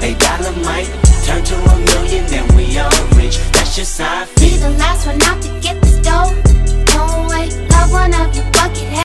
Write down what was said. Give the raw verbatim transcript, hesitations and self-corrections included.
A dollar might turn to a million, then we all rich. That's just how I feel. Be the last one out